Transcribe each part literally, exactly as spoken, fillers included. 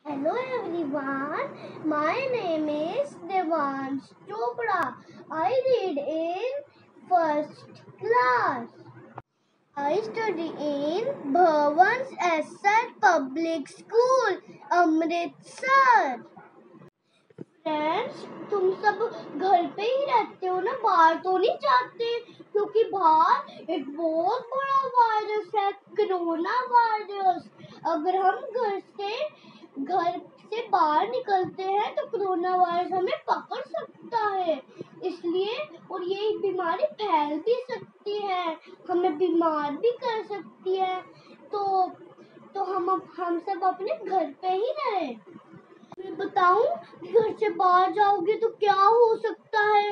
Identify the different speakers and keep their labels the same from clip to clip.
Speaker 1: Hello everyone, my name is Devansh Chopra. I read in first class. I study in Bhavans S R Public School, Amritsar. Friends, तुम सब घर पे ही रहते हो ना, बाहर तो नहीं जाते? क्योंकि बाहर एक बहुत बड़ा वायरस है, कोरोना वायरस। अगर हम घर से घर से बाहर निकलते हैं तो कोरोना वायरस हमें पकड़ सकता है। इसलिए और ये बीमारी फैल भी सकती है, हमें बीमार भी कर सकती है। तो तो हम हम सब अपने घर पे ही रहें। मैं बताऊं, घर से बाहर जाओगे तो क्या हो सकता है?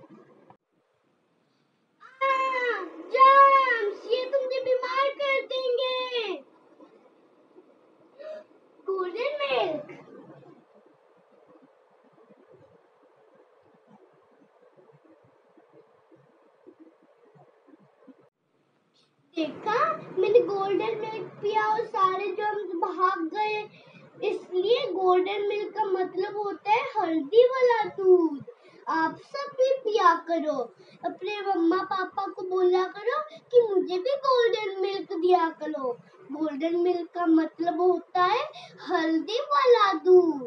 Speaker 1: जर्म्स, ये तुमसे बीमार कर देंगे। गोल्डन मिल्क, देखा, मैंने गोल्डन मिल्क पिया और सारे जर्म्स भाग गए। इसलिए गोल्डन मिल्क का मतलब होता है हल्दी वाला दूध। आप सब भी पिया करो, अपने मम्मा पापा को बोला करो कि मुझे भी गोल्डन मिल्क दिया करो। गोल्डन मिल्क का मतलब होता है हल्दी वाला दूध।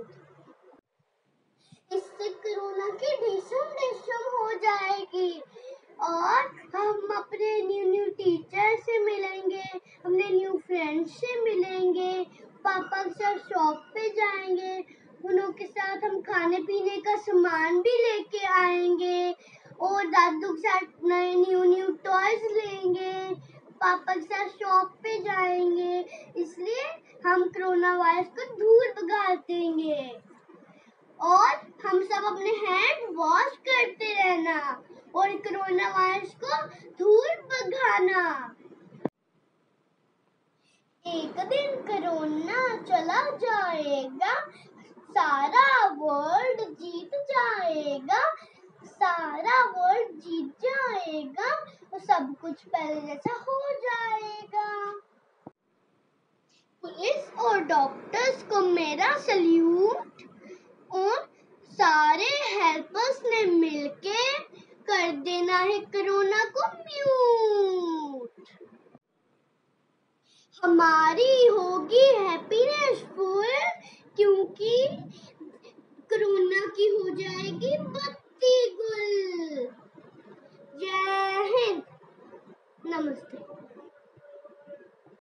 Speaker 1: इससे कोरोना की ढेसम ढेसम हो जाएगी और हम अपने न्यू न्यू टीचर से मिलेंगे, अपने न्यू फ्रेंड्स से मिलेंगे, पापा के साथ शॉप पे जाएंगे, उन्हों के साथ हम खाने पीने का सामान भी लेके आएंगे और दादू के साथ नए न्यू न्यू टॉयज लेंगे, पापा के साथ शॉप पे जाएंगे। इसलिए हम कोरोना वायरस को दूर भगा देंगे और हम सब अपने हैंड वॉश करते रहना और कोरोना वायरस को दूर भगाना। एक दिन कोरोना चला जाएगा, सारा वर्ल्ड जीत जाएगा, सारा वर्ल्ड जीत जाएगा और सब कुछ पहले जैसा हो जाएगा। पुलिस और डॉक्टर्स को मेरा सल्यूट और सारे हेल्पर्स ने मिलके कर देना है कोरोना को म्यूट। हमारी होगी हैप्पीनेस फुल, क्योंकि कोरोना की हो जाएगी बत्ती गुल। जय हिंद, नमस्ते।